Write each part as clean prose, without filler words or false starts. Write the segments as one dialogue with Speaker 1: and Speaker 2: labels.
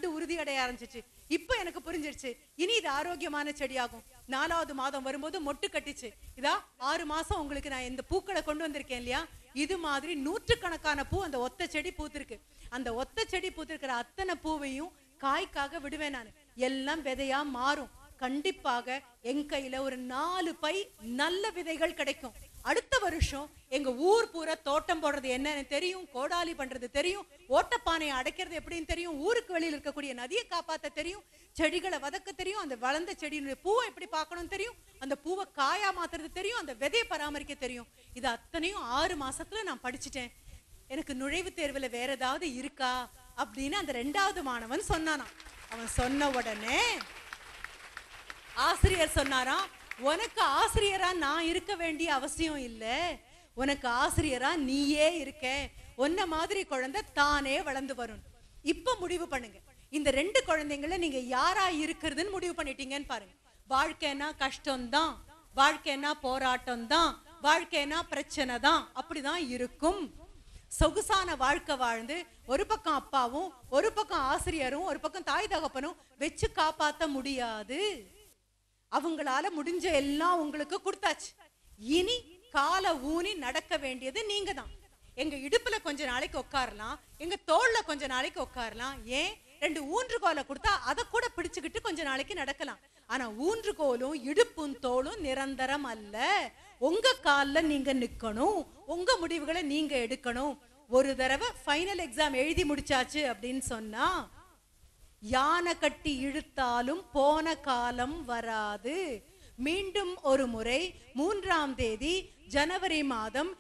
Speaker 1: உறுதி அடைய ஆரம்பிச்சிச்சு. இப்ப எனக்கு புரிஞ்சிருச்சு, இனி இது ஆரோக்கியமான செடியாகும். 4வது மாதம் வரும்போது மொட்டு கட்டிச்சு. இதா 6 மாசம் உங்களுக்கு நான் இந்த பூக்களை கொண்டு வந்திருக்கேன் இல்லையா, இது மாதிரி நூற்றுக்கணக்கான பூ அந்த ஒத்த செடி பூத்திருக்கு. அந்த ஒத்த செடி பூத்திருக்கிற அத்தனை பூவையும் காய்க்காக விடுவேன் நான். எல்லாம் விதையா மாறும். கண்டிப்பாக என் கையில ஒரு 4 பை நல்ல விதைகள் கிடைக்கும். அடுத்த வருஷம் எங்க ஊர் பூரா தோட்டம் போடுறது என்னன்னு தெரியும், கோடாலி பண்றது தெரியும், ஓட்டப்பானையை அடைக்கிறது எப்படின்னு தெரியும், ஊருக்கு வெளியில் இருக்கக்கூடிய நதியை காப்பாத்த தெரியும், செடிகளை வதக்க தெரியும், அந்த வளர்ந்த செடியினுடைய பூவை எப்படி பார்க்கணும் தெரியும், அந்த பூவை காயா மாத்துறது தெரியும், அந்த விதையை பராமரிக்க தெரியும். இது அத்தனையும் 6 மாசத்துல நான் படிச்சுட்டேன். எனக்கு நுழைவுத் தேர்வுல வேற ஏதாவது இருக்கா அப்படின்னு அந்த 2வது மாணவன் சொன்னானா. அவன் சொன்ன உடனே ஆசிரியர் சொன்னாராம், உனக்கு ஆசிரியரா நான் இருக்க வேண்டிய அவசியம் இல்ல, உனக்கு ஆசிரியரா நீயே இருக்க, உன்ன மாதிரி குழந்தை தானே வளர்ந்து வரும். இப்ப முடிவு பண்ணுங்க, இந்த 2 குழந்தைங்கள நீங்க யாரா இருக்கிறதுன்னு முடிவு பண்ணிட்டீங்கன்னு பாருங்க. வாழ்க்கைனா கஷ்டம்தான், வாழ்க்கைனா போராட்டம் தான், வாழ்க்கைனா பிரச்சனை தான், அப்படிதான் இருக்கும். சொகுசான வாழ்க்கை வாழ்ந்து ஒரு பக்கம் அப்பாவும் ஒரு பக்கம் ஆசிரியரும் ஒரு பக்கம் தாய் தகப்பனும் வச்சு காப்பாத்த முடியாது. அவங்களால முடிஞ்ச எல்லாம் உங்களுக்கு கொடுத்தாச்சு. இனி கால ஊனி நடக்க வேண்டியது நீங்க தான். எங்க இடுப்புல கொஞ்ச நாளைக்கு உட்காரலாம், எங்க தோல்ல கொஞ்ச நாளைக்கு உட்காரலாம், ஏன் 2 ஊன்றுகோலை கொடுத்தா அதை கூட பிடிச்சுக்கிட்டு கொஞ்ச நாளைக்கு நடக்கலாம். ஆனா ஊன்றுகோலும் இடுப்பும் தோளும் நிரந்தரம் அல்ல. உங்க கால்ல நீங்க நிக்கணும், உங்க முடிவுகளை நீங்க எடுக்கணும். ஒரு தடவை ஃபைனல் எக்ஸாம் எழுதி முடிச்சாச்சு அப்படின்னு சொன்னா யானை கட்டி இழுத்தாலும் போன காலம் வராது. மீண்டும் ஒரு முறை 3ஆம் தேதி ஜனவரி மாதம்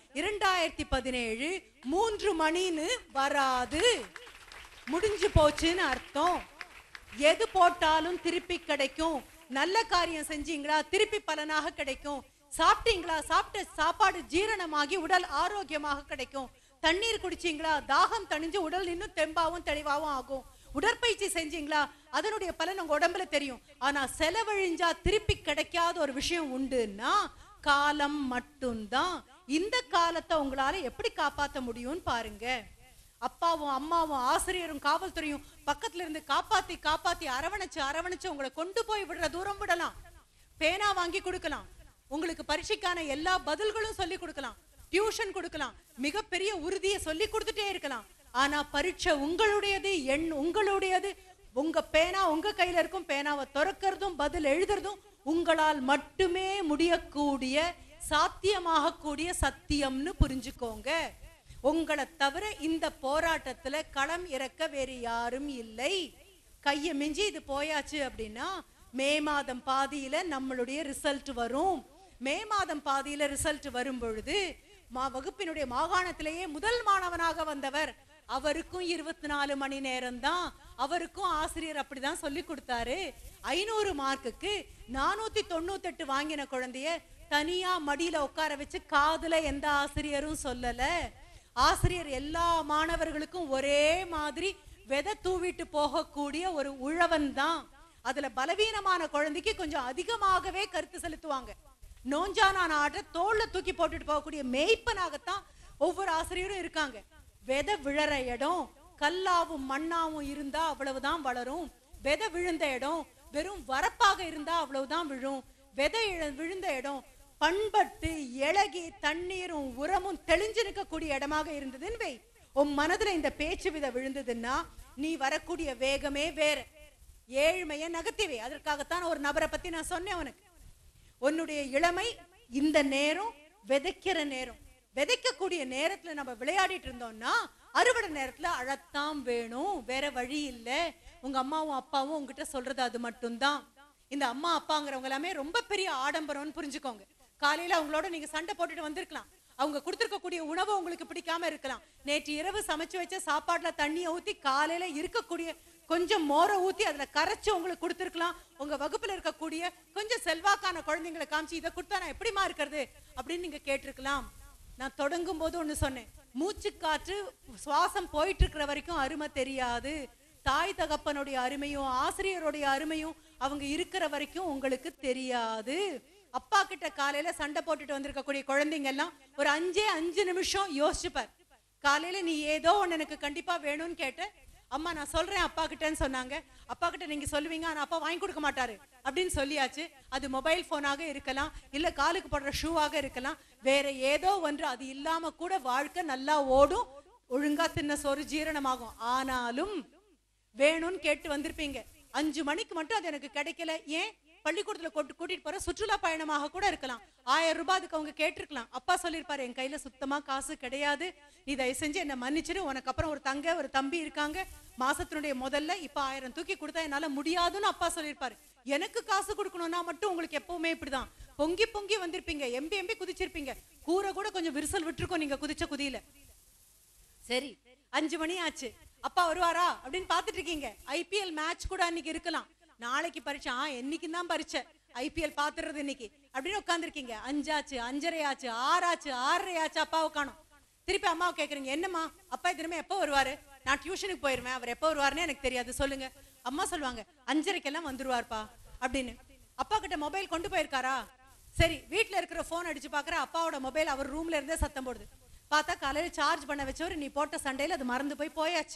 Speaker 1: 2017 3 மணின்னு வராது. முடிஞ்சு போச்சுன்னு அர்த்தம். எது போட்டாலும் திருப்பி கிடைக்கும். நல்ல காரியம் செஞ்சீங்களா திருப்பி பலனாக கிடைக்கும். சாப்பிட்டீங்களா சாப்பிட்ட சாப்பாடு ஜீரணமாகி உடல் ஆரோக்கியமாக கிடைக்கும். தண்ணீர் குடிச்சீங்களா தாகம் தணிஞ்சு உடல் இன்னும் தெம்பாவும் தெளிவாகவும் ஆகும். உடற்பயிற்சி செஞ்சீங்களா அதனுடைய பலன் உங்க உடம்புல தெரியும். ஆனா செலவழிஞ்சா திருப்பி கிடைக்காத ஒரு விஷயம் உண்டுன்னா காலம் மட்டும்தான். இந்த காலத்தை உங்களால எப்படி காப்பாற்ற முடியும்னு பாருங்க. அப்பாவும் அம்மாவும் ஆசிரியரும் காவல்துறையும் பக்கத்துல இருந்து காப்பாத்தி காப்பாத்தி அரவணைச்சு உங்களை கொண்டு போய் விடுற தூரம் விடலாம். பேனா வாங்கி கொடுக்கலாம், உங்களுக்கு பரீட்சைக்கான எல்லா பதில்களும் சொல்லி கொடுக்கலாம், டியூஷன் கொடுக்கலாம், மிகப்பெரிய உறுதியை சொல்லி கொடுத்துட்டே இருக்கலாம். ஆனா பரீட்சை உங்களுடையது, எண் உங்களுடையது. உங்க பேனா உங்க கையில இருக்கும். பேனாவை திறக்கிறதும் பதில் எழுதுறதும் உங்களால் மட்டுமே முடியக்கூடிய சாத்தியமாக கூடிய சத்தியம்னு புரிஞ்சுக்கோங்க. உங்களை தவிர இந்த போராட்டத்துல களம் இறக்க வேறு யாரும் இல்லை. கையை மிஞ்சி இது போயாச்சு அப்படின்னா மே மாதம் பாதியில நம்மளுடைய ரிசல்ட் வரும். மே மாதம் பாதியில ரிசல்ட் வரும் பொழுது வகுப்பினுடைய மாகாணத்திலேயே முதல் மாணவனாக வந்தவர், அவருக்கும் 24 மணி நேரம் தான். அவருக்கும் ஆசிரியர் அப்படிதான் சொல்லி கொடுத்தாரு. 500 மார்க்குக்கு 498 வாங்கின குழந்தைய தனியா மடியில உட்கார வச்சு காதுல எந்த ஆசிரியரும் சொல்லல. ஆசிரியர் எல்லா மாணவர்களுக்கும் ஒரே மாதிரி விதை தூவிட்டு போகக்கூடிய ஒரு உழவன் தான். அதுல பலவீனமான குழந்தைக்கு கொஞ்சம் அதிகமாகவே கருத்து செலுத்துவாங்க. நோஞ்சான ஆட்டை தோல்ல தூக்கி போட்டுட்டு போகக்கூடிய மேய்ப்பனாகத்தான் ஒவ்வொரு ஆசிரியரும் இருக்காங்க. விதை விழற இடம் கல்லாவும் மண்ணாவும் இருந்தா அவ்வளவுதான் வளரும். விதை விழுந்த இடம் வெறும் வரப்பாக இருந்தா அவ்வளவுதான் விழும். விதை விழுந்த இடம் பண்பட்டு இழகி தண்ணீரும் உரமும் தெளிஞ்சு நிற்கக்கூடிய இடமாக இருந்ததுன்னு வை. உன் மனதுல இந்த பேச்சு விதை விழுந்ததுன்னா நீ வரக்கூடிய வேகமே வேற. ஏழ்மையை நகர்த்திவே. அதற்காகத்தான் ஒரு நபரை பத்தி நான் சொன்னேன் உனக்கு. உன்னுடைய இளமை இந்த நேரம் விதைக்கிற நேரம். விதைக்கக்கூடிய நேரத்துல நம்ம விளையாடிட்டு இருந்தோம்னா அறுவடை நேரத்துல அழத்தான் வேணும், வேற வழி இல்லை. உங்க அம்மாவும் அப்பாவும் உங்ககிட்ட சொல்றது அது மட்டும்தான். இந்த அம்மா அப்பாங்கிறவங்க எல்லாமே ரொம்ப பெரிய ஆடம்பரம்னு புரிஞ்சுக்கோங்க. காலையில அவங்களோட நீங்க சண்டை போட்டுட்டு வந்திருக்கலாம். அவங்க கொடுத்துருக்கக்கூடிய உணவு உங்களுக்கு பிடிக்காம இருக்கலாம். நேற்று இரவு சமைச்சு வச்ச சாப்பாடுல தண்ணியை ஊத்தி காலையில இருக்கக்கூடிய கொஞ்சம் மோரை ஊத்தி அதுல கரைச்சு உங்களுக்கு கொடுத்துருக்கலாம். உங்க வகுப்புல இருக்கக்கூடிய கொஞ்சம் செல்வாக்கான குழந்தைங்களை காமிச்சு இதை கொடுத்தா நான் எப்படிமா இருக்கிறது அப்படின்னு நீங்க கேட்டிருக்கலாம். நான் தொடங்கும் போது ஒண்ணு சொன்னேன், மூச்சு காற்று சுவாசம் போயிட்டு இருக்கிற வரைக்கும் அருமை தெரியாது. தாய் தகப்பனுடைய அருமையும் ஆசிரியருடைய அருமையும் அவங்க இருக்கிற வரைக்கும் உங்களுக்கு தெரியாது. அப்பா கிட்ட காலையில சண்டை போட்டுட்டு வந்திருக்கக்கூடிய குழந்தைங்க எல்லாம் ஒரு 5 நிமிஷம் யோசிச்சுப்பார். காலையில நீ ஏதோ ஒன்னு எனக்கு கண்டிப்பா வேணும்னு கேட்ட, அம்மா நான் சொல்றேன் அப்பா கிட்டன்னு சொன்னாங்க. அப்பா கிட்ட நீங்க சொல்லுவீங்க, ஆனா அப்பா வாங்கி கொடுக்க மாட்டாரு அப்படின்னு சொல்லியாச்சு. அது மொபைல் போனாக இருக்கலாம், இல்ல காலுக்கு போடுற ஷூவாக இருக்கலாம், வேற ஏதோ ஒன்று. அது இல்லாம கூட வாழ்க்கை நல்லா ஓடும், ஒழுங்கா தின்ன சோறு ஜீரணமாகும். ஆனாலும் வேணும்னு கேட்டு வந்திருப்பீங்க. 5 மணிக்கு மட்டும் அது எனக்கு கிடைக்கல. ஏன்? பள்ளிக்கூடத்துல கூட்டிட்டு போற சுற்றுலா பயணமாக கூட இருக்கலாம். 1000 ரூபாய் அதுக்கு அவங்க கேட்டிருக்கலாம். அப்பா சொல்லியிருப்பாரு, என் கையில சுத்தமா காசு கிடையாது, நீ தயவு செஞ்சு என்ன மன்னிச்சிரு, உனக்கு அப்புறம் ஒரு தங்க ஒரு தம்பி இருக்காங்க, மாசத்தினுடைய முதல்ல இப்ப 1000 தூக்கி கொடுத்தா என்னால முடியாதுன்னு அப்பா சொல்லியிருப்பாரு. எனக்கு காசு கொடுக்கணும்னா மட்டும் உங்களுக்கு எப்பவுமே இப்படிதான் பொங்கி பொங்கி வந்திருப்பீங்க, எம்பி எம்பி குதிச்சிருப்பீங்க. கூரை கூட கொஞ்சம் விரிசல் விட்டுருக்கோம் நீங்க குதிச்ச குதியில. சரி, 5 மணி ஆச்சு, அப்பா வருவாரா அப்படின்னு பாத்துட்டு இருக்கீங்க. ஐபிஎல் மேட்ச் கூட அன்னைக்கு இருக்கலாம். நாளைக்கு பரீட்சை, என்னைக்கு தான் பரீட்சை, ஐபிஎல் பாத்துறது இன்னைக்கு அப்படின்னு உட்காந்துருக்கீங்க. 5 ஆச்சு, 5:30 ஆச்சு, 6 ஆச்சு, 6:30 ஆச்சு, அப்பாவை காணோம். திருப்பி அம்மாவை கேக்குறீங்க, என்னம்மா அப்பா தினமே எப்போ வருவாரு? நான் டியூஷனுக்கு போயிருவேன், அவர் எப்போ வருவாருன்னு எனக்கு தெரியாது, சொல்லுங்க. அம்மா சொல்லுவாங்க, 5:30 வந்துருவார்ப்பா அப்படின்னு. அப்பா கிட்ட மொபைல் கொண்டு போயிருக்காரா? சரி, வீட்டுல இருக்கிற போன் அடிச்சு பாக்குற, அப்பாவோட மொபைல் அவர் ரூம்ல இருந்தே சத்தம் போடுது. பார்த்தா காலையில சார்ஜ் பண்ண வச்சவர் நீ போட்ட சண்டையில அது மறந்து போயாச்சு.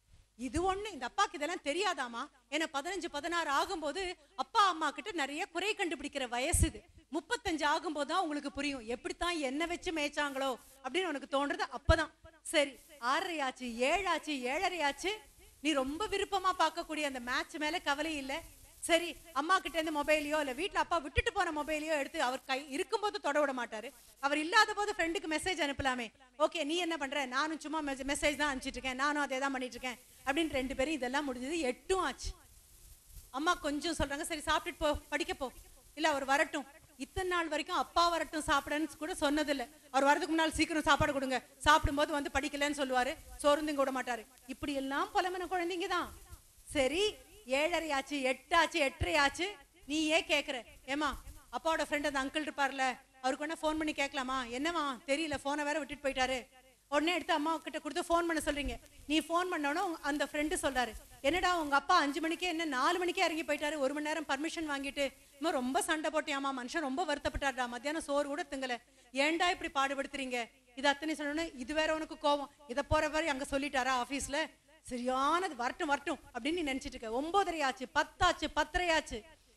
Speaker 1: இது ஒண்ணு. இந்த அப்பாக்கு இதெல்லாம் தெரியாதாமா? ஏன்னா 15, 16 ஆகும்போது அப்பா அம்மா கிட்ட நிறைய குறை கண்டுபிடிக்கிற வயசு இது. 35 ஆகும்போது தான் உங்களுக்கு புரியும், எப்படித்தான் என்ன வச்சு மேய்ச்சாங்களோ அப்படின்னு உனக்கு தோன்றது அப்பதான். சரி, 6:30 ஆச்சு, 7 ஆச்சு, 7:30 ஆச்சு, நீ ரொம்ப விருப்பமா பார்க்கக்கூடிய அந்த மேட்ச் மேல கவலை இல்லை. சரி, அம்மா கிட்ட இருந்து மொபைலையோ இல்ல வீட்டுல அப்பா விட்டுட்டு போன மொபைலையோ எடுத்து, அவர் கை இருக்கும்போது தொட விட மாட்டாரு, அவர் இல்லாத போது ஃப்ரெண்டுக்கு மெசேஜ் அனுப்பலாமே. ஓகே, நீ என்ன பண்ற? நானும் சும்மா மெசேஜ் தான் அனுப்பிச்சிட்டு இருக்கேன், நானும் அதே தான் பண்ணிட்டு இருக்கேன் அப்படின்னு 2 பேரும் இதெல்லாம் முடிஞ்சது. 8 ஆச்சு. அம்மா கொஞ்சம் சொல்றாங்க, சரி சாப்பிட்டுட்டு போ, படிக்க போ, இல்ல அவர் வரட்டும். இத்தனை நாள் வரைக்கும் அப்பா வரட்டும் சாப்பிடன்னு கூட சொன்னதில்லை. அவர் வரதுக்கு முன்னால் சீக்கிரம் சாப்பாடு கொடுங்க, சாப்பிடும்போது வந்து படிக்கலன்னு சொல்லுவாரு, சோர்ந்துங்க விட மாட்டாரு. இப்படி எல்லாம் புலம்பன குழந்தைங்க தான். சரி, 7:30 ஆச்சு, 8 ஆச்சு, 8:30 ஆச்சு, நீ ஏன் கேக்குற? ஏமா அப்பாவோட ஃப்ரெண்ட் அந்த அங்கிள் இருப்பார்ல, அவருக்கு வேணா போன் பண்ணி கேட்கலாமா? என்னமா தெரியல, போனை வேற விட்டுட்டு போயிட்டாரு. உடனே எடுத்து அம்மா கிட்ட கொடுத்து போன் பண்ண சொல்றீங்க. நீ போன் பண்ணணும், அந்த ஃப்ரெண்டு சொல்றாரு, என்னடா உங்க அப்பா 5 மணிக்கே என்ன 4 மணிக்கே இறங்கி போயிட்டாரு, 1 மணி நேரம் பர்மிஷன் வாங்கிட்டு. ரொம்ப சண்டை போட்டியாமா, மனுஷன் ரொம்ப வருத்தப்பட்டாருடா, மத்தியானம் சோறு கூட திங்கல, ஏன்டா இப்படி பாடுபடுத்துறீங்க? இது அத்தனை சொல்லணும். இது வேற உனக்கு கோவம், இதை போற வரை அங்க சொல்லிட்டாரா ஆபீஸ்ல? சரியானது, வரட்டும் வரட்டும் அப்படின்னு நீ நினைச்சிட்டு இருக்க. 9:30 ஆச்சு, 10 ஆச்சு, 10:30 ஆச்சு,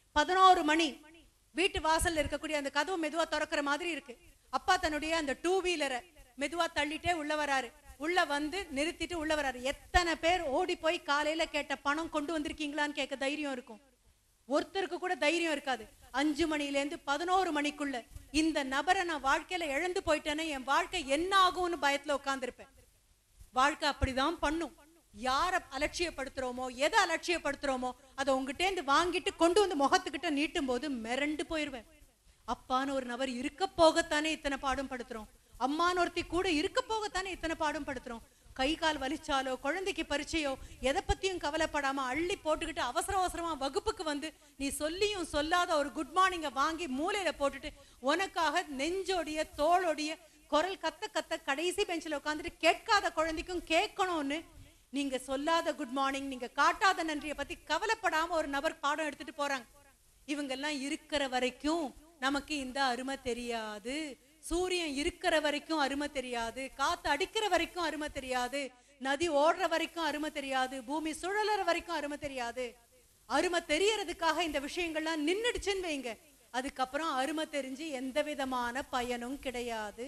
Speaker 1: 11 மணி. வீட்டு வாசல்ல இருக்கக்கூடிய அந்த கதவு மெதுவா திறக்கிற மாதிரி இருக்கு. அப்பா தன்னுடைய அந்த 2 வீலரை மெதுவா தள்ளிட்டே உள்ள வராரு. உள்ள வந்து நிறுத்திட்டு உள்ள வராரு. எத்தனை பேர் ஓடி போய் காலையில கேட்ட பணம் கொண்டு வந்திருக்கீங்களான்னு கேட்க தைரியம் இருக்கும்? ஒருத்தருக்கு கூட தைரியம் இருக்காது. 5 மணில இருந்து 11 மணிக்குள்ள இந்த நபரை நான் வாழ்க்கையில இழந்து போயிட்டேன்னு என் வாழ்க்கை என்ன ஆகும்னு பயத்துல உட்கார்ந்துருப்பேன். வாழ்க்கை அப்படிதான் பண்ணும். யாரை அலட்சியப்படுத்துறோமோ, எதை அலட்சியப்படுத்துறோமோ அதை உங்ககிட்ட இருந்து வாங்கிட்டு கொண்டு வந்து முகத்துக்கிட்ட நீட்டும் போது மிரண்டு போயிருவேன். அப்பான்னு ஒரு நபர் இருக்க போகத்தானே இத்தனை பாடும் படுத்துறோம், அம்மான்னு ஒருத்தி கூட இருக்க போகத்தானே இத்தனை பாடும் படுத்துறோம். கை கால் வலிச்சாலோ, குழந்தைக்கு பரீட்சையோ, எதை பத்தியும் கவலைப்படாம அள்ளி போட்டுக்கிட்டு அவசர அவசரமா வகுப்புக்கு வந்து நீ சொல்லியும் சொல்லாத ஒரு குட் மார்னிங்க வாங்கி மூலையில போட்டுட்டு, உனக்காக நெஞ்சோடைய தோளோடைய குரல் கத்த கத்த கடைசி பெஞ்சில் உட்காந்துட்டு கேட்காத குழந்தைக்கும் கேட்கணும்னு நீங்க சொல்லாத குட் மார்னிங், நீங்க காட்டாத நன்றியை பத்தி கவலைப்படாம ஒரு நபர் பாடம் எடுத்துட்டு போறாங்க. இவங்க எல்லாம் இருக்கிற வரைக்கும் நமக்கு இந்த அருமை தெரியாது. சூரியன் இருக்கிற வரைக்கும் அருமை தெரியாது, காத்து அடிக்கிற வரைக்கும் அருமை தெரியாது, நதி ஓடுற வரைக்கும் அருமை தெரியாது, பூமி சுழலுற வரைக்கும் அருமை தெரியாது. அருமை தெரியறதுக்காக இந்த விஷயங்கள்லாம் நின்னுடுச்சுன்னு வைங்க, அதுக்கப்புறம் அருமை தெரிஞ்சு எந்த விதமான பயனும் கிடையாது.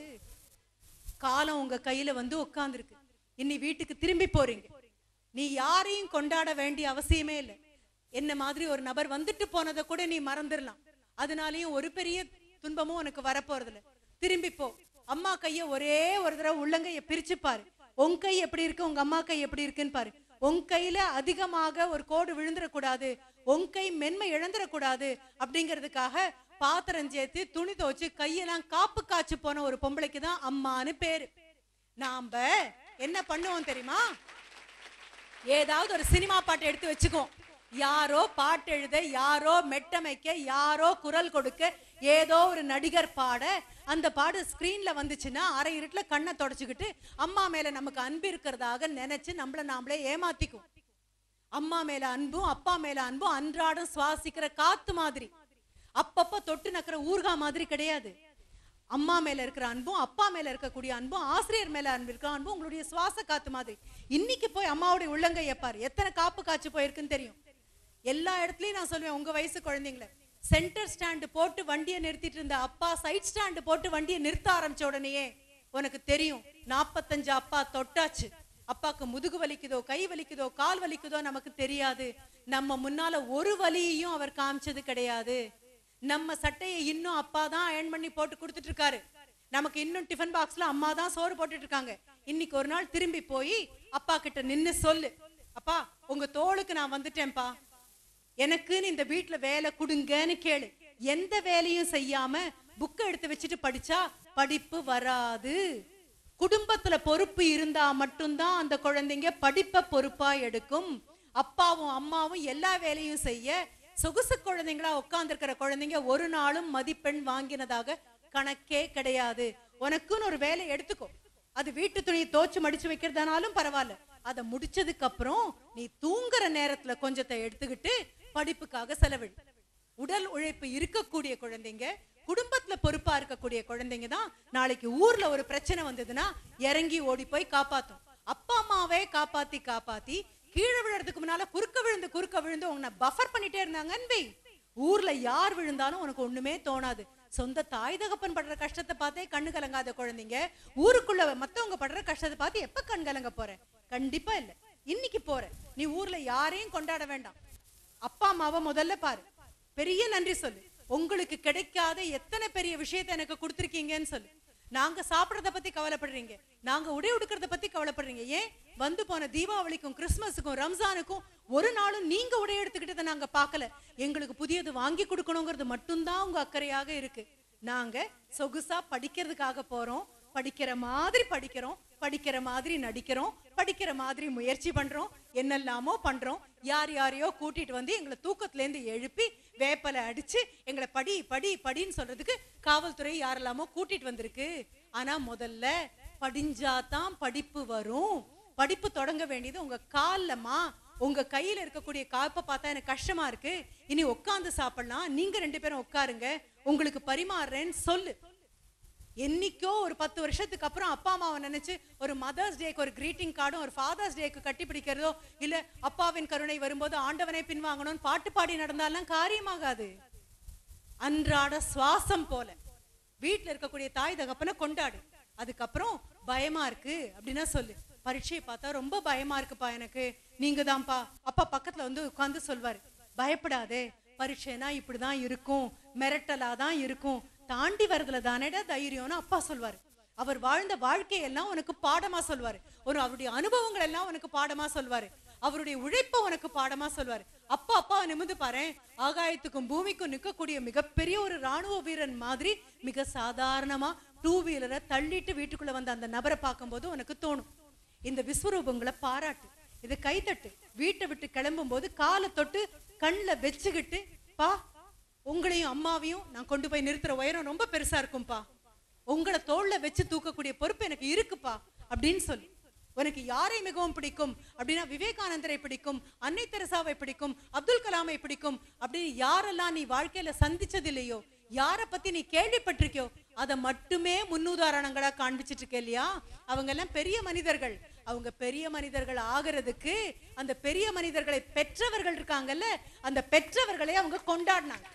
Speaker 1: காலம் உங்க கையில வந்து உட்கார்ந்துருக்கு. இன்னி வீட்டுக்கு திரும்பி போறீங்க. நீ யாரையும் கொண்டாட வேண்டிய அவசியமே இல்லை. என்ன மாதிரி ஒரு நபர் வந்துட்டு போனதை கூட நீ மறந்துடலாம். அதனாலயும் ஒரு பெரிய துன்பமும் உனக்கு வரப்போறது இல்லை. திரும்பி போ. அம்மா கைய ஒரே ஒரு தடவை உள்ளங்கைய பிரிச்சு பாரு. உன் கை எப்படி இருக்கு, உங்க அம்மா கை எப்படி இருக்குன்னு பாரு. உன் கையில அதிகமாக ஒரு கோடு விழுந்துடக்கூடாது, உன் கை மென்மை இழந்துடக்கூடாது அப்படிங்கிறதுக்காக பாத்திரம் சேர்த்து துணி துவச்சு கையெல்லாம் காப்பு காய்ச்சி போன ஒரு பொம்பளைக்கு தான் அம்மான்னு பேரு. நாம என்ன பண்ணுவோம் தெரியுமா? ஏதாவது ஒரு சினிமா பாட்டு எடுத்து வச்சுக்கோம். யாரோ பாட்டு எழுத, யாரோ மெட்டமைக்க, யாரோ குரல் கொடுக்க, ஏதோ ஒரு நடிகர் பாட, அந்த பாடு ஸ்கிரீன்ல வந்துச்சுன்னா அரை இருட்டுல கண்ணை தொடச்சுக்கிட்டு அம்மா மேல நமக்கு அன்பு இருக்கிறதாக நினைச்சு நம்மள நாமளே ஏமாத்திக்கும். அம்மா மேல அன்பும் அப்பா மேல அன்பும் அன்றாடம் சுவாசிக்கிற காத்து மாதிரி, அப்பப்ப தொட்டு நக்கிற ஊர்கா மாதிரி கிடையாது. அம்மா மேல இருக்கிற அன்பும், அப்பா மேல இருக்கக்கூடிய அன்பும், ஆசிரியர் மேல அன்பு இருக்கிற அன்பும் உங்களுடைய சுவாச காத்து மாதிரி. இன்னைக்கு போய் அம்மாவுடைய உள்ளங்கையை பாரு, எத்தனை காப்பு காய்ச்சி போயிருக்குன்னு தெரியும். எல்லா இடத்துலயும் நான் சொல்லுவேன், உங்க வயசு குழந்தைங்களை சென்டர் ஸ்டாண்டு போட்டு வண்டியை நிறுத்திட்டு இருந்த அப்பா சைட் ஸ்டாண்டு போட்டு வண்டியை நிறுத்த ஆரம்பிச்ச உடனேயே உனக்கு தெரியும் 45 அப்பா தொட்டாச்சு. அப்பாக்கு முதுகு வலிக்குதோ, கை வலிக்குதோ, கால் வலிக்குதோ நமக்கு தெரியாது. நம்ம முன்னால ஒரு வலியையும் அவர் காமிச்சது கிடையாது. நம்ம சட்டையை இன்னும் அப்பா தான் அயர்ன் பண்ணி போட்டு கொடுத்துட்டு இருக்காரு. நமக்கு இன்னும் டிஃபன் பாக்ஸ்ல அம்மா தான் சோறு போட்டுட்டு இருக்காங்க. இன்னைக்கு ஒரு நாள் திரும்பி போய் அப்பா கிட்ட நின்னு சொல்லு, அப்பா உங்க தோளுக்கு நான் வந்துட்டேன்ப்பா, எனக்குன்னு இந்த வீட்டுல வேலை கொடுங்கன்னு கேளு. எந்த வேலையும் செய்யாம புக்கை எடுத்து வச்சுட்டு படிச்சா படிப்பு வராது. குடும்பத்துல பொறுப்பு இருந்தா மட்டும்தான் அந்த குழந்தைங்க படிப்பை பொறுப்பா எடுக்கும். அப்பாவும் அம்மாவும் எல்லா வேலையும் செய்ய சொகுசு குழந்தைங்களா உட்கார்ந்துருக்கிற குழந்தைங்க ஒரு நாளும் மதிப்பெண் வாங்கினதாக கணக்கே கிடையாது. உனக்குன்னு ஒரு வேலை எடுத்துக்கோ. அது வீட்டு துணியை தோச்சு மடிச்சு வைக்கிறதுனாலும் பரவாயில்ல. அதை முடிச்சதுக்கு அப்புறம் நீ தூங்குற நேரத்துல கொஞ்சத்தை எடுத்துக்கிட்டு படிப்புக்காக செலவிடு. உடல் உழைப்பு இருக்கக்கூடிய குழந்தைங்க, குடும்பத்துல பொறுப்பா இருக்கக்கூடிய குழந்தைங்க தான் நாளைக்கு ஊர்ல ஒரு பிரச்சனை வந்ததுன்னா இறங்கி ஓடி போய் காப்பாத்தும். அப்பா அம்மாவே காப்பாத்தி காப்பாத்தி கீழே விழுறதுக்கு முன்னால குறுக்க விழுந்து உன்னை பஃபர் பண்ணிட்டே இருந்தாங்கன்னு ஊர்ல யார் விழுந்தாலும் உனக்கு ஒண்ணுமே தோணாது. சொந்த தாய் தகப்பன் படுற கஷ்டத்தை பார்த்தே கண்ணு கலங்காத குழந்தைங்க ஊருக்குள்ள மத்தவங்க படுற கஷ்டத்தை பார்த்து எப்ப கண் கலங்க போற? கண்டிப்பா இல்ல. இன்னைக்கு போற நீ ஊர்ல யாரையும் கொண்டாட வேண்டாம். அப்பா அம்மாவை முதல்ல பாரு, பெரிய நன்றி சொல்லு. உங்களுக்கு கிடைக்காத எத்தனை பெரிய விஷயத்தை எனக்கு கொடுத்துருக்கீங்கன்னு சொல்லு. நாங்க சாப்பிடறத பத்தி கவலைப்படுறீங்க, நாங்க உடை உடுக்கிறத பத்தி கவலைப்படுறீங்க. ஏன் வந்து போன தீபாவளிக்கும் கிறிஸ்துமஸுக்கும் ரம்ஜானுக்கும் ஒரு நாளும் நீங்க உடை எடுத்துக்கிட்டதை நாங்க பார்க்கல. எங்களுக்கு புதியது வாங்கி கொடுக்கணுங்கிறது மட்டும்தான் உங்க அக்கறையாக இருக்கு. நாங்க சொகுசா படிக்கிறதுக்காக போறோம், படிக்கிற மாதிரி படிக்கிறோம், படிக்கிற மாதிரி நடிக்கிறோம், படிக்கிற மாதிரி முயற்சி பண்றோம், என்னெல்லாமோ பண்றோம். யார் யாரையோ கூட்டிட்டு வந்து எங்களை தூக்கத்துல இருந்து எழுப்பி வேப்பலை அடிச்சு எங்களை படி படி படின்னு சொல்றதுக்கு காவல்துறை யாரெல்லாமோ கூட்டிட்டு வந்திருக்கு. ஆனா முதல்ல படிஞ்சாதான் படிப்பு வரும். படிப்பு தொடங்க வேண்டியது உங்க கால்லமா. உங்க கையில இருக்கக்கூடிய காப்பை பார்த்தா எனக்கு கஷ்டமா இருக்கு, இனி உட்காந்து சாப்பிடலாம், நீங்க 2 பேரும் உட்காருங்க, உங்களுக்கு பரிமாறுறேன்னு சொல்லு. என்னைக்கோ ஒரு 10 வருஷத்துக்கு அப்புறம் அப்பா அம்மாவை நினைச்சு ஒரு மதர்ஸ் டேக்கு ஒரு கிரீட்டிங் கார்டும் ஒரு ஃபாதர்ஸ் டேக்கு கட்டி பிடிக்கிறதோ இல்ல அப்பாவின் கருணை வரும்போது ஆண்டவனை பின்வாங்கணும்னு பாட்டு பாடி நடந்தாலும் காரியமாகாது. அன்றாட சுவாசம் போல வீட்டுல இருக்கக்கூடிய தாய் தகப்பனை கொண்டாடு. அதுக்கப்புறம் பயமா இருக்கு அப்படின்னா சொல்லு, பரீட்சையை பார்த்தா ரொம்ப பயமா இருக்குப்பா எனக்கு, நீங்க தான்ப்பா. அப்பா பக்கத்துல வந்து உட்கார்ந்து சொல்வாரு, பயப்படாதே, பரீட்சைனா இப்படிதான் இருக்கும், மிரட்டலாதான் இருக்கும், தாண்டி வரதுல தானேடா தைரியம்னு அப்பா சொல்வாரு. அவர் வாழ்ந்த வாழ்க்கையெல்லாம் உனக்கு பாடமா சொல்வாரு. அவருடைய அனுபவங்கள் எல்லாம் உனக்கு பாடமா சொல்வாரு. அவருடைய உழைப்ப உனக்கு பாடமா சொல்வாரு. அப்பா நிமிந்து பாரு, ஆகாயத்துக்கும் பூமிக்கும் நிற்கக்கூடிய மிகப்பெரிய ஒரு ராணுவ வீரன் மாதிரி மிக சாதாரணமா 2 வீலரை தள்ளிட்டு வீட்டுக்குள்ள வந்த அந்த நபரை பார்க்கும்போது உனக்கு தோணும், இந்த விஸ்வரூபங்களை பாராட்டு, இதை கைத்தட்டு. வீட்டை விட்டு கிளம்பும் போது காலை தொட்டு கண்ணில் வச்சுக்கிட்டு, பா உங்களையும் அம்மாவையும் நான் கொண்டு போய் நிறுத்துற உயரம் ரொம்ப பெருசா இருக்கும்பா, உங்களை தோல்ல வச்சு தூக்கக்கூடிய பொறுப்பு எனக்கு இருக்குப்பா அப்படின்னு சொல்லு. உனக்கு யாரை மிகவும் பிடிக்கும் அப்படின்னா விவேகானந்தரை பிடிக்கும், அன்னை தெரசாவை பிடிக்கும், அப்துல் கலாமை பிடிக்கும் அப்படின்னு யாரெல்லாம் நீ வாழ்க்கையில சந்திச்சது இல்லையோ, யாரை பத்தி நீ கேள்விப்பட்டிருக்கியோ அதை மட்டுமே முன்னுதாரணங்களா காண்பிச்சிட்டு இருக்க இல்லையா? அவங்க எல்லாம் பெரிய மனிதர்கள். அவங்க பெரிய மனிதர்கள் ஆகிறதுக்கு அந்த பெரிய மனிதர்களை பெற்றவர்கள் இருக்காங்கல்ல, அந்த பெற்றவர்களை அவங்க கொண்டாடினாங்க.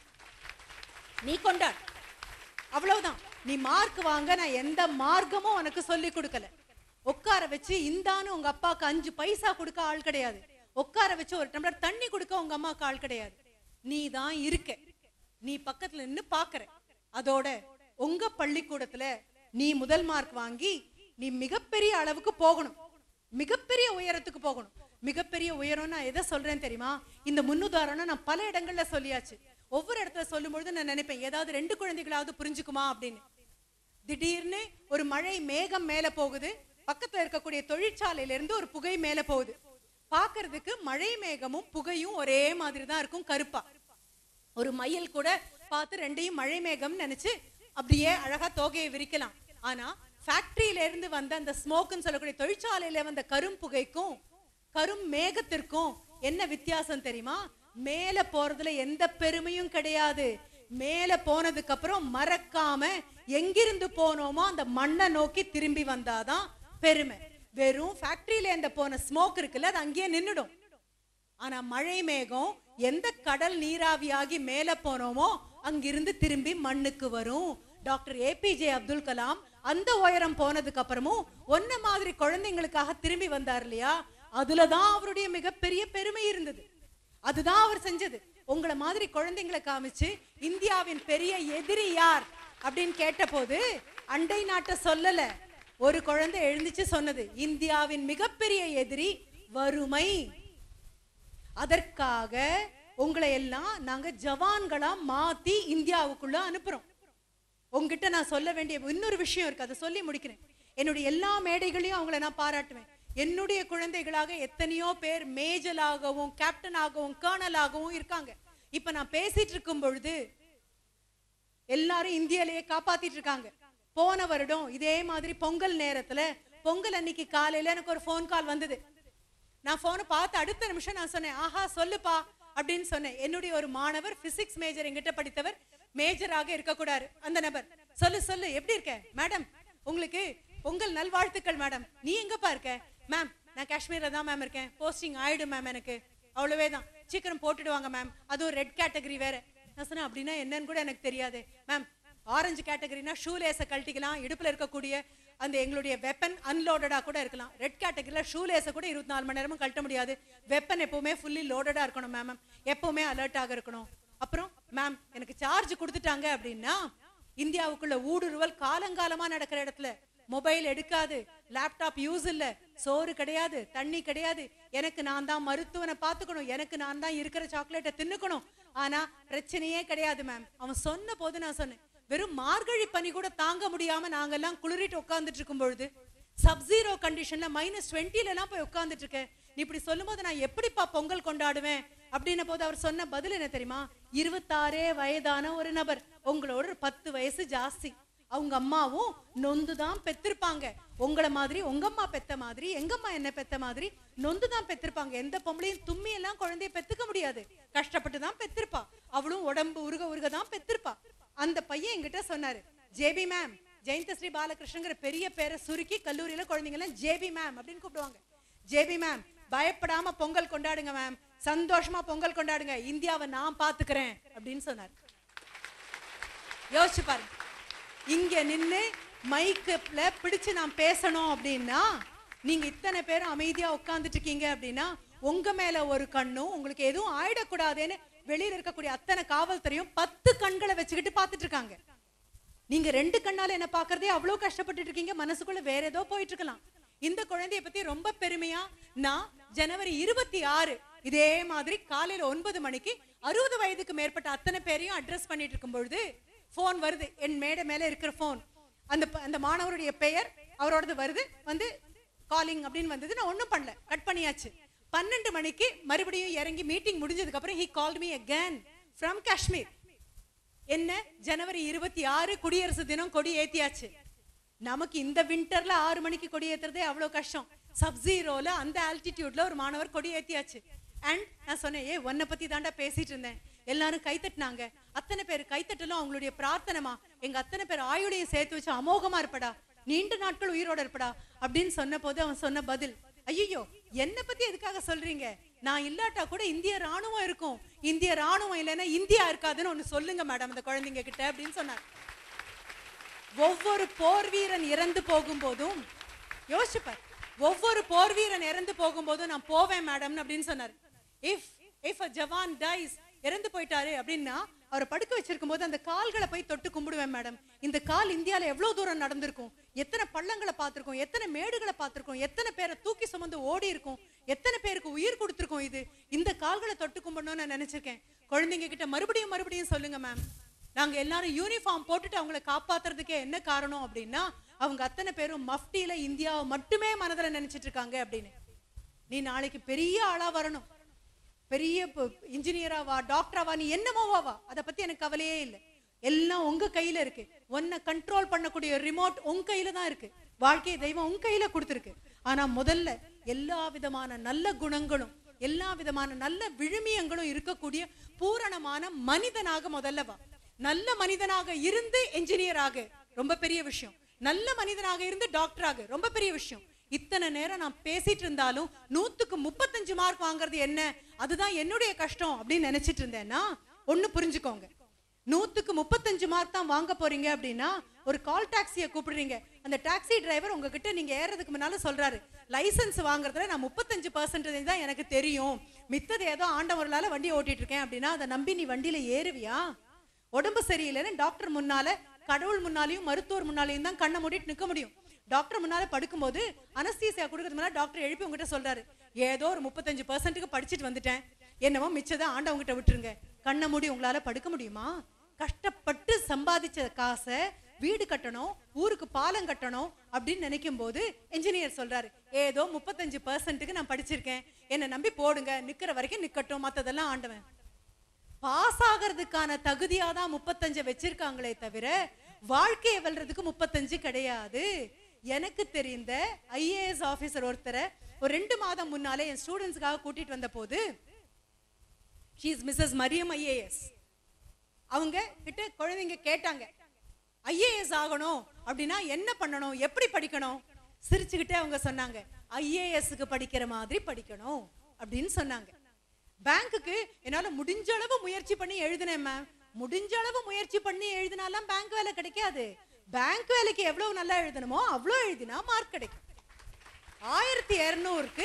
Speaker 1: நீ கொண்டாடு, அவ்வளவுதான். நீ மார்க் வாங்க நான் எந்த மார்க்கமும் உனக்கு சொல்லி கொடுக்கல. உட்கார வச்சு இந்தான்னு உங்க அப்பாவுக்கு 5 பைசா கொடுக்க ஆள் கிடையாது. உட்கார வச்சு ஒரு டம்ளர் தண்ணி கொடுக்க உங்க அம்மாவுக்கு ஆள் கிடையாது. நீ தான் இருக்க, நீ பக்கத்துல நின்று பாக்குற. அதோட உங்க பள்ளிக்கூடத்துல நீ முதல் மார்க் வாங்கி நீ மிகப்பெரிய அளவுக்கு போகணும், மிகப்பெரிய உயரத்துக்கு போகணும். மிகப்பெரிய உயரம் நான் எதை சொல்றேன் தெரியுமா? இந்த முன்னுதாரணம் நான் பல இடங்கள்ல சொல்லியாச்சு. ஒவ்வொரு இடத்துல சொல்லும் பொழுது நான் நினைப்பேன், ஏதாவது 2 குழந்தைகளாவது புரிஞ்சுக்குமா அப்படின்னு. திடீர்னு ஒரு மழை மேகம் மேல போகுது, பக்கத்துல இருக்கக்கூடிய தொழிற்சாலையில இருந்து ஒரு புகை மேல போகுது. பாக்குறதுக்கு மழை மேகமும் புகையும் ஒரே மாதிரி தான் இருக்கும், கருப்பா. ஒரு மயில் கூட பார்த்து 2ஐயும் மழை மேகம் நினைச்சு அப்படியே அழகா தோகையை விரிக்கலாம். ஆனா ஃபேக்டரியில இருந்து வந்த அந்த ஸ்மோக்னு சொல்லக்கூடிய தொழிற்சாலையில வந்த கரும் புகைக்கும் கரும் மேகத்திற்கும் என்ன வித்தியாசம் தெரியுமா? மேல போறதுல எந்த பெருமையும் கிடையாது, மேல போனதுக்கு அப்புறம் மறக்காம எங்கிருந்து போனோமோ அந்த மண்ணை நோக்கி திரும்பி வந்தாதான் பெருமை. வெறும் ஃபேக்டரியில இந்த போன ஸ்மோக் இருக்குல்ல, அது அங்கேயே நின்னுடும். ஆனா மழை மேகம் எந்த கடல் நீராவியாகி மேல போனோமோ அங்கிருந்து திரும்பி மண்ணுக்கு வரும். டாக்டர் APJ அப்துல் கலாம் அந்த உயரம் போனதுக்கு அப்புறமும் ஒன்ன மாதிரி குழந்தைங்களுக்காக திரும்பி வந்தார் இல்லையா, அதுலதான் அவருடைய மிகப்பெரிய பெருமை இருந்தது. அதுதான் அவர் செஞ்சது. உங்களை மாதிரி குழந்தைங்களை காமிச்சு இந்தியாவின் பெரிய எதிரி யார் அப்படின்னு கேட்ட போது அண்டை நாட்டை சொல்லல, ஒரு குழந்தை எழுந்துச்சு சொன்னது, இந்தியாவின் மிகப்பெரிய எதிரி வறுமை. அதற்காக உங்களை எல்லாம் நாங்க ஜவான்களா மாத்தி இந்தியாவுக்குள்ள அனுப்புறோம். உங்ககிட்ட நான் சொல்ல வேண்டிய இன்னொரு விஷயம் இருக்கு, அதை சொல்லி முடிக்கிறேன். என்னுடைய எல்லா மேடைகளையும் அவங்களை நான் பாராட்டுவேன். என்னுடைய குழந்தைகளாக எத்தனையோ பேர் மேஜராகவும் கேப்டனாகவும் கர்னலாகவும் இருக்காங்க. இப்ப நான் பேசிட்டு இருக்கும் பொழுது எல்லாரும் இந்தியாலேயே காப்பாத்திட்டு இருக்காங்க. போன வருடம் இதே மாதிரி பொங்கல் நேரத்துல, பொங்கல் அன்னைக்கு காலையில எனக்கு ஒரு போன் கால் வந்தது. நான் போனை பார்த்து அடுத்த நிமிஷம் நான் சொன்னேன், ஆஹா சொல்லுப்பா அப்படின்னு சொன்னேன். என்னுடைய ஒரு மாணவர் பிசிக்ஸ் மேஜர் என்கிட்ட படித்தவர், மேஜராக இருக்கக்கூடாது அந்த நபர். சொல்லு சொல்லு எப்படி இருக்க மேடம், உங்களுக்கு பொங்கல் நல்வாழ்த்துக்கள் மேடம். நீ எங்கப்பா இருக்க? மேம் நான் காஷ்மீர்ல தான் மேம் இருக்கேன், போஸ்டிங் ஆயிடும் மேம் எனக்கு, அவ்வளவே தான், சீக்கிரம் போட்டுடுவாங்க மேம், அதுவும் ரெட் கேட்டகரி வேற. நான் சொன்னேன் அப்படின்னா என்னன்னு கூட எனக்கு தெரியாது மேம். ஆரஞ்சு கேட்டகரினா ஷூலேஸை கழட்டிக்கலாம், இடுப்புல இருக்கக்கூடிய அந்த எங்களுடைய வெப்பன் அன்லோடடா கூட இருக்கலாம். ரெட் கேட்டகரியில ஷூலேஸை கூட 24 மணி நேரமும் கழட்ட முடியாது. வெப்பன் எப்பவுமே ஃபுல்லி லோடடா இருக்கணும் மேம், எப்பவுமே அலர்ட்டாக இருக்கணும். அப்புறம் மேம் எனக்கு சார்ஜ் கொடுத்துட்டாங்க அப்படின்னா இந்தியாவுக்குள்ள ஊடுருவல் காலங்காலமா நடக்கிற இடத்துல மொபைல் எடுக்காது, லேப்டாப் யூஸ் இல்ல, சோறு கிடையாது, தண்ணி கிடையாது, எனக்கு நான் தான் மருத்துவனை பார்த்துக்கணும், எனக்கு நான் தான் இருக்கிற சாக்லேட்டை தின்னுக்கணும், ஆனா பிரச்சனையே கிடையாது மேம். அவன் சொன்ன போது நான் சொன்னேன், வெறும் மார்கழி பனி கூட தாங்க முடியாம நாங்கெல்லாம் குளிரிட்டு உட்கார்ந்துட்டு இருக்கும் பொழுது சப்ஜீரோ கண்டிஷன்ல -20 எல்லாம் போய் உட்கார்ந்துட்டு இருக்கேன். நீ இப்படி சொல்லும் போது நான் எப்படிப்பா பொங்கல் கொண்டாடுவேன் அப்படின்ன போது அவர் சொன்ன பதில் என்ன தெரியுமா? 26 வயதான ஒரு நபர், உங்களோட 10 வயசு ஜாஸ்தி, அவங்க அம்மாவும் நொந்துதான் பெத்திருப்பாங்க, உங்களை மாதிரி உங்க அம்மா பெத்த மாதிரி எங்க அம்மா என்ன பெத்த மாதிரி நொந்துதான் பெத்திருப்பாங்க. எந்த பொம்பளையும் தும்மி எல்லாம் குழந்தைய பெத்துக்க முடியாது, கஷ்டப்பட்டு தான் பெத்திருப்பா, அவளும் உடம்பு உருக தான் பெத்திருப்பா. அந்த பையன் என்கிட்ட சொன்னாரு, ஜேபி மேம், ஜெயந்தஸ்ரீ பாலகிருஷ்ணங்கிற பெரிய பேரை சுருக்கி கல்லூரியில குழந்தைங்க எல்லாம் ஜேபி மேம் அப்படின்னு கூப்பிடுவாங்க. ஜேபி மேம் பயப்படாம பொங்கல் கொண்டாடுங்க மேம், சந்தோஷமா பொங்கல் கொண்டாடுங்க, இந்தியாவை நான் பாத்துக்கிறேன் அப்படின்னு சொன்னார். யோசிச்சு பாருங்க, இங்க நின்னு மைக்ல பிடிச்சு நான் பேசணும் அப்படின்னா நீங்க இத்தனை பேரும் அமைதியா உட்கார்ந்துட்டு இருக்கீங்க அப்படின்னா உங்க மேல ஒரு கண்ணும் உங்களுக்கு எதுவும் ஆயிடக்கூடாதுன்னு வெளியில இருக்கக்கூடிய அத்தனை காவல்துறையும் 10 கண்களை வச்சுக்கிட்டு பாத்துட்டு இருக்காங்க. நீங்க 2 கண்ணால என்ன பாக்குறதே அவ்வளவு கஷ்டப்பட்டு இருக்கீங்க, மனசுக்குள்ள வேற ஏதோ போயிட்டு இருக்கலாம். இந்த குழந்தைய பத்தி ரொம்ப பெருமையா நான் ஜனவரி 26 இதே மாதிரி காலையில 9 மணிக்கு 60 வயதுக்கு மேற்பட்ட அத்தனை பேரையும் அட்ரஸ் பண்ணிட்டு இருக்கும் பொழுது போன் வருது, என் மேடை மேல இருக்கிற போன், அந்த மாணவருடைய பெயர் அவரோடது வருது, வந்து காலிங் அப்படின்னு வந்தது. நான் ஒன்னும் பண்ணல, கட் பண்ணியாச்சு. 12 மணிக்கு மறுபடியும் இறங்கி மீட்டிங் முடிஞ்சதுக்கு அப்புறம் he called me again from Kashmir. என்ன ஜனவரி 26 குடியரசு தினம், கொடி ஏத்தியாச்சு. நமக்கு இந்த விண்டர்ல 6 மணிக்கு கொடி ஏத்துறதே அவ்வளவு கஷ்டம், சப்ஜீரோல அந்த ஆல்டிடியூட்ல ஒரு மாணவர் கொடி ஏத்தியாச்சு. அண்ட் நான் சொன்னேன், ஏ உன்னை பத்தி தாண்டா பேசிட்டு இருந்தேன், எல்லாரும் கைத்தட்டினாங்க, அத்தனை பேர் கைத்தட்டலும் அவங்களுடைய பிரார்த்தனைமா, எங்க அத்தனை பேர் ஆயுடையும் சேர்த்து வச்சு அமோகமா இருப்படா, நீண்ட நாட்கள் உயிரோட இருப்படா அப்படின்னு சொன்ன போது அவன் சொன்ன பதில், ஐயோ என்ன பத்தி எதுக்காக சொல்றீங்க, நான் இல்லாட்டா கூட இந்திய ராணுவம் இருக்கும், இந்திய ராணுவம் இல்லைன்னா இந்தியா இருக்காதுன்னு ஒண்ணு சொல்லுங்க மேடம் அந்த குழந்தைங்க கிட்ட அப்படின்னு சொன்னார். ஒவ்வொரு போர் வீரன் இறந்து போகும் போதும் யோசிப்பார், ஒவ்வொரு போர் வீரன் இறந்து போகும்போதும் நான் போவேன் மேடம் அப்படின்னு சொன்னார். இஃப் a ஜவான் dies, இறந்து போயிட்டாரு அப்படின்னா அவரை படுக்க வச்சிருக்கும் போது அந்த கால்களை போய் தொட்டு கும்பிடுவேன் மேடம். இந்த கால் இந்தியால எவ்வளவு தூரம் நடந்திருக்கும், எத்தனை பள்ளங்களை பார்த்திருக்கோம், எத்தனை மேடுகளை பார்த்திருக்கோம், எத்தனை பேரை தூக்கி சுமந்து ஓடி இருக்கும், எத்தனை பேருக்கு உயிர் கொடுத்திருக்கோம், இந்த கால்களை தொட்டு கும்பிடணும்னு நான் நினைச்சிருக்கேன். குழந்தைங்க கிட்ட மறுபடியும் சொல்லுங்க மேம், நாங்க எல்லாரும் யூனிஃபார்ம் போட்டுட்டு அவங்களை காப்பாத்துறதுக்கே என்ன காரணம் அப்படின்னா அவங்க அத்தனை பேரும் மஃப்டியில இந்தியாவை மட்டுமே மனதில் நினைச்சிட்டு இருக்காங்க அப்படின்னு. நீ நாளைக்கு பெரிய ஆளா வரணும், பெரிய இன்ஜினியராவா டாக்டராவா நீ என்னமோவா, அதை பத்தி எனக்கு கவலையே இல்லை, எல்லாம் உங்க கையில இருக்கு. உன்னை கண்ட்ரோல் பண்ணக்கூடிய ரிமோட் உங்க கையில தான் இருக்கு, வாழ்க்கையை தெய்வம் உங்க கையில கொடுத்துருக்கு. ஆனா முதல்ல எல்லா விதமான நல்ல குணங்களும் எல்லா விதமான நல்ல விழுமியங்களும் இருக்கக்கூடிய பூரணமான மனிதனாக முதல்ல வா. நல்ல மனிதனாக இருந்து என்ஜினியர் ஆகு, ரொம்ப பெரிய விஷயம். நல்ல மனிதனாக இருந்து டாக்டர் ஆகு, ரொம்ப பெரிய விஷயம். இத்தனை நேரம் நான் பேசிட்டு இருந்தாலும் 100க்கு 35 மார்க் வாங்குறது என்ன, அதுதான் என்னுடைய கஷ்டம் அப்படின்னு நினைச்சிட்டு இருந்தேன்னா ஒண்ணு புரிஞ்சுக்கோங்க. 100க்கு 35 மார்க் தான் வாங்க போறீங்க அப்படின்னா ஒரு கால் டாக்ஸியை கூப்பிடுறீங்க. அந்த டாக்ஸி டிரைவர் உங்ககிட்ட நீங்க ஏறதுக்கு முன்னால சொல்றாரு, லைசன்ஸ் வாங்குறதுல நான் 35% தான் எனக்கு தெரியும், மித்தது ஏதோ ஆண்டவர்களால வண்டி ஓட்டிட்டு இருக்கேன் அப்படின்னா அதை நம்பி நீ வண்டியில ஏறுவியா? உடம்பு சரியில்லைன்னு டாக்டர் முன்னால, கடவுள் முன்னாலையும் மருத்துவர் முன்னாலையும் தான் கண்ணை மூடிட்டு நிக்க முடியும். டாக்டர் முன்னால படுக்கும்போது அனஸ்தீசியா கொடுக்கறது முன்னால டாக்டர் எழுப்பி உங்ககிட்ட சொல்றாரு, ஏதோ ஒரு 35%க்கு படிச்சுட்டு வந்துட்டேன், என்னமோ மிச்சதை ஆண்டவங்கிட்ட விட்டுருங்க. கண்ணை மூடி உங்களால படுக்க முடியுமா? கஷ்டப்பட்டு சம்பாதிச்ச காசை வீடு கட்டணும், ஊருக்கு பாலம் கட்டணும் அப்படின்னு நினைக்கும் போது என்ஜினியர் சொல்றாரு, ஏதோ 35%க்கு நான் படிச்சிருக்கேன், என்னை நம்பி போடுங்க, நிக்கிற வரைக்கும் நிக்கட்டும், மத்ததெல்லாம் ஆண்டவன். பாஸ் ஆகிறதுக்கான தகுதியாதான் 35 வச்சிருக்காங்களே தவிர வாழ்க்கையை வெல்றதுக்கு 35 கிடையாது. எனக்கு தெரிந்த ஐஏஎஸ் ஆபீசர் ஒருத்தரை ஒரு 2 மாதம் முன்னாலே என் ஸ்டூடெண்ட்ஸ்க்காக கூட்டிட்டு வந்த போது, she is Mrs. Mariyam IAS, அவங்க கிட்ட குழந்தைங்க கேட்டாங்க, ஐஏஎஸ் ஆகணும் அப்படின்னா என்ன பண்ணணும், எப்படி படிக்கணும்? சிரிச்சுக்கிட்டே அவங்க சொன்னாங்க, ஐஏஎஸ்க்கு படிக்கிற மாதிரி படிக்கணும் அப்படின்னு சொன்னாங்க. பேங்க்குக்கு என்னால முடிஞ்ச அளவு முயற்சி பண்ணி எழுதினேன் மேம். முடிஞ்ச அளவு முயற்சி பண்ணி எழுதினாலாம் பேங்க் வேலை கிடைக்காது. பேங்க் வேலைக்கு எவ்வளவு நல்லா எழுதணுமோ அவ்வளோ எழுதினா மார்க் கிடைக்கும். 1200க்கு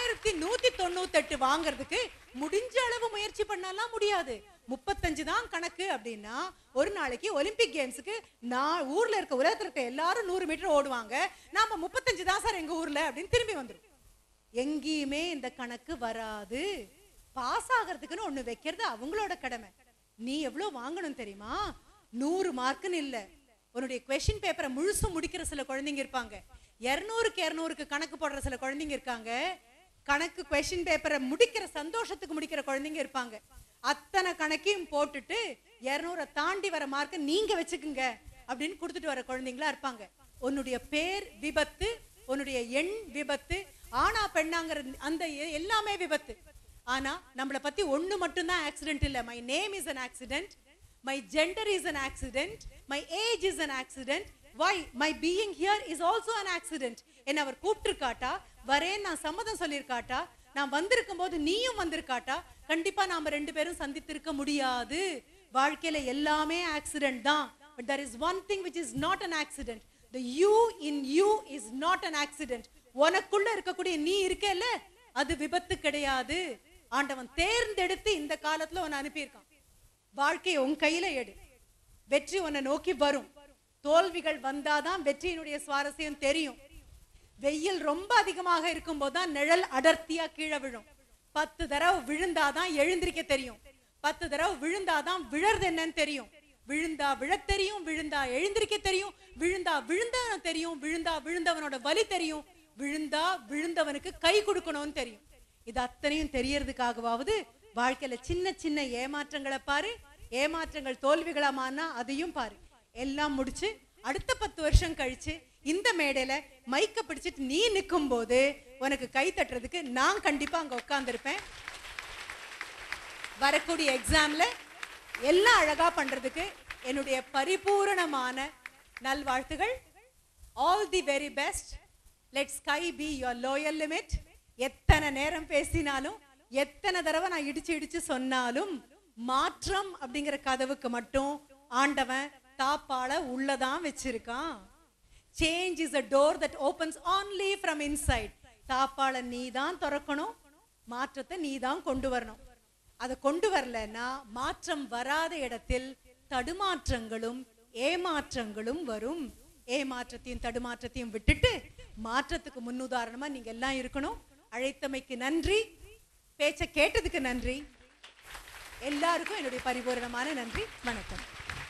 Speaker 1: 1198 வாங்குறதுக்கு முடிஞ்ச அளவு முயற்சி பண்ணாலாம் முடியாது. 35 தான் கணக்கு அப்படின்னா ஒரு நாளைக்கு ஒலிம்பிக் கேம்ஸுக்கு நான் ஊர்ல இருக்க உலகத்துல இருக்க எல்லாரும் 100 மீட்டர் ஓடுவாங்க, நாம 35 தான் சார் எங்க ஊர்ல அப்படின்னு திரும்பி வந்துடும். எங்கேயுமே இந்த கணக்கு வராது. பாஸ் ஆகிறதுக்குன்னு ஒண்ணு வைக்கிறது அவங்களோட கடமை. நீ எவ்வளவு வாங்கணும் தெரியுமா? 100 மார்க்குன்னு இல்ல, உன்னுடைய கொஸ்டின் பேப்பரை முழுசும் முடிக்கிற சில குழந்தைங்க இருப்பாங்க, 200க்கு 200க்கு கணக்கு போடுற சில குழந்தைங்க இருக்காங்க, கணக்கு கொஸ்டின் பேப்பரை முடிக்கிற சந்தோஷத்துக்கு முடிக்கிற குழந்தைங்க இருப்பாங்க. அத்தனை கணக்கையும் போட்டுட்டு 200 தாண்டி வர மார்க்க நீங்க வச்சுக்குங்க அப்படின்னு கொடுத்துட்டு வர குழந்தைங்களா இருப்பாங்க. உன்னுடைய பேர் விபத்து, உன்னுடைய எண் விபத்து, ஆனா பெண்ணாங்கிற அந்த எல்லாமே விபத்து. ஆனா நம்மளை பத்தி ஒண்ணு மட்டும்தான் ஆக்சிடென்ட் இல்ல. My name is an accident, my gender is an accident, my age is an accident, why my being here is also an accident. என்ன அவர் கூப்பிட்டுருக்காட்டா, வரேன் நான் சம்மதம் சொல்லியிருக்காட்டா, நான் வந்திருக்கும் போது நீயும் வந்திருக்காட்டா, கண்டிப்பா நாம 2 பேரும் சந்தித்திருக்க முடியாது. வாழ்க்கையில எல்லாமே ஆக்சிடென்ட் தான். But there is one thing which is not an accident. The you in you is not an accident. உனக்குள்ள இருக்கக்கூடிய நீ இருக்கேல்ல, அது விபத்து கிடையாது. ஆண்டவன் தேர்ந்தெடுத்து இந்த காலத்துல உன்னை அனுப்பியிருக்கான். வாழ்க்கையை உன் கையில எடு, வெற்றி உன்னை நோக்கி வரும். தோல்விகள் வந்தாதான் வெற்றியினுடைய சுவாரஸ்யம் தெரியும். வெயில் ரொம்ப அதிகமாக இருக்கும் போதுதான் நிழல் அடர்த்தியா கீழே விழும். 10 தடவை விழுந்தாதான் எழுந்திருக்க தெரியும், 10 தடவை விழுந்தாதான் விழறது என்னன்னு தெரியும். விழுந்தா விழத் தெரியும், விழுந்தா எழுந்திருக்க தெரியும், விழுந்தா விழுந்தவன தெரியும், விழுந்தா விழுந்தவனோட வலி தெரியும், விழுந்தா விழுந்தவனுக்கு கை கொடுக்கணும்னு தெரியும். இது அத்தனையும் தெரியறதுக்காகவாவது வாழ்க்கையில சின்ன சின்ன ஏமாற்றங்களை பாரு, ஏமாற்றங்கள் தோல்விகளா மாறினா அதையும் பாரு. எல்லாம் முடிச்சு அடுத்த 10 வருஷம் கழிச்சு இந்த மேடையில மைக்க பிடிச்சிட்டு நீ நிற்கும் போது உனக்கு கை தட்டுறதுக்கு நான் கண்டிப்பா அங்க உட்கார்ந்துருப்பேன். வரக்கூடிய எக்ஸாம்ல எல்லாம் அழகா பண்றதுக்கு என்னுடைய பரிபூரணமான நல்வாழ்த்துகள். All the very best. Let sky be your loyal limit. எத்தனை நேரம் பேசினாலும், எத்தனை தடவை நான் இடிச்சு இடிச்சு சொன்னாலும், மாற்றம் அப்படிங்கிற கதவுக்கு மட்டும் ஆண்டவன் தாப்பால உள்ளதான் வச்சிருக்கான். Change is a door that opens only from inside. தாப்பால நீ தான் திறக்கணும், மாற்றத்தை நீ தான் கொண்டு வரணும். அதை கொண்டு வரலன்னா மாற்றம் வராத இடத்தில் தடுமாற்றங்களும் ஏமாற்றங்களும் வரும். ஏமாற்றத்தையும் தடுமாற்றத்தையும் விட்டுட்டு மாற்றத்துக்கு முன்னுதாரணமா நீங்க எல்லாம் இருக்கணும். அழைத்தமைக்கு நன்றி, பேச்ச கேட்டதுக்கு நன்றி, எல்லாருக்கும் என்னுடைய பரிபூரணமான நன்றி. வணக்கம்.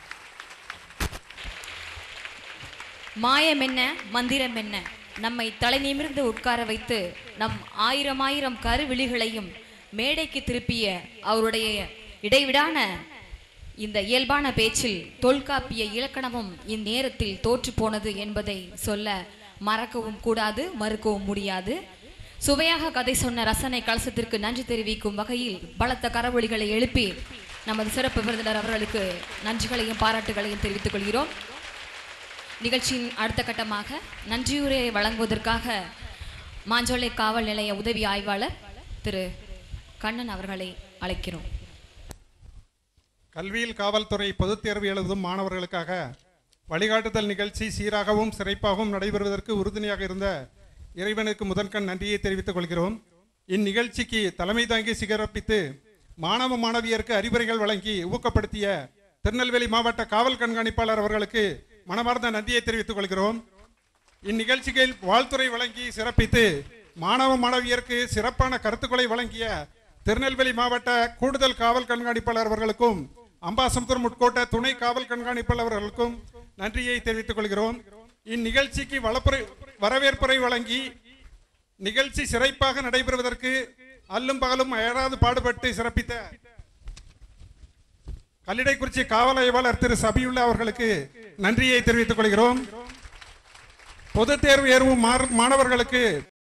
Speaker 2: மாயம் என்ன, மந்திரம் என்ன, நம்மை தலை நிமிர்ந்து உட்கார வைத்து நம் 1000 கருவிழிகளையும் மேடைக்கு திருப்பிய அவருடைய இடைவிடான இந்த இயல்பான பேச்சில் தொல்காப்பிய இலக்கணமும் இந்நேரத்தில் தோற்று போனது என்பதை சொல்ல மறக்கவும் கூடாது, மறுக்கவும் முடியாது. சுவையாக கதை சொன்ன ரசனை கலசத்திற்கு நன்றி தெரிவிக்கும் வகையில் பலத்த கரவொலிகளை எழுப்பி நமது சிறப்பு விருந்தினர் அவர்களுக்கு நன்றிகளையும் பாராட்டுகளையும் தெரிவித்துக் கொள்கிறோம். நிகழ்ச்சியின் அடுத்த கட்டமாக நன்றியுரையை வழங்குவதற்காக மாஞ்சோலை காவல் நிலைய உதவி ஆய்வாளர் திரு கண்ணன் அவர்களை அழைக்கிறோம்.
Speaker 3: கல்வியில் காவல்துறை பொதுத் தேர்வு எழுதும் மாணவர்களுக்காக வழிகாட்டுதல் நிகழ்ச்சி சீராகவும் சிறப்பாகவும் நடைபெறுவதற்கு உறுதுணையாக இருந்த இறைவனுக்கு முதற்கண் நன்றியை தெரிவித்துக் கொள்கிறோம். இந்நிகழ்ச்சிக்கு தலைமை தாங்கி சிறப்பித்து மாணவ மாணவியருக்கு அறிவுரைகள் வழங்கி ஊக்கப்படுத்திய திருநெல்வேலி மாவட்ட காவல் கண்காணிப்பாளர் அவர்களுக்கு மனமார்ந்த நன்றியை தெரிவித்துக் கொள்கிறோம். இந்நிகழ்ச்சியில் வாழ்த்துறை வழங்கி சிறப்பித்து மாணவ மாணவியருக்கு சிறப்பான கருத்துக்களை வழங்கிய திருநெல்வேலி மாவட்ட கூடுதல் காவல் கண்காணிப்பாளர் அவர்களுக்கும் அம்பாசமுத்திரம் உட்கோட்ட துணை காவல் கண்காணிப்பாளர் அவர்களுக்கும் நன்றியை தெரிவித்துக் கொள்கிறோம். இந்நிகழ்ச்சிக்கு வரவேற்புரை வழங்கி நிகழ்ச்சி சிறப்பாக நடைபெறுவதற்கு அல்லும் பகலும் அயராது பாடுபட்டு சிறப்பித்த கல்லிடைக்குறிச்சி காவல் ஆய்வாளர் திரு சபியுல்லா அவர்களுக்கு நன்றியை தெரிவித்துக் கொள்கிறோம். பொதுத் தேர்வு ஏறும் மாணவர்களுக்கு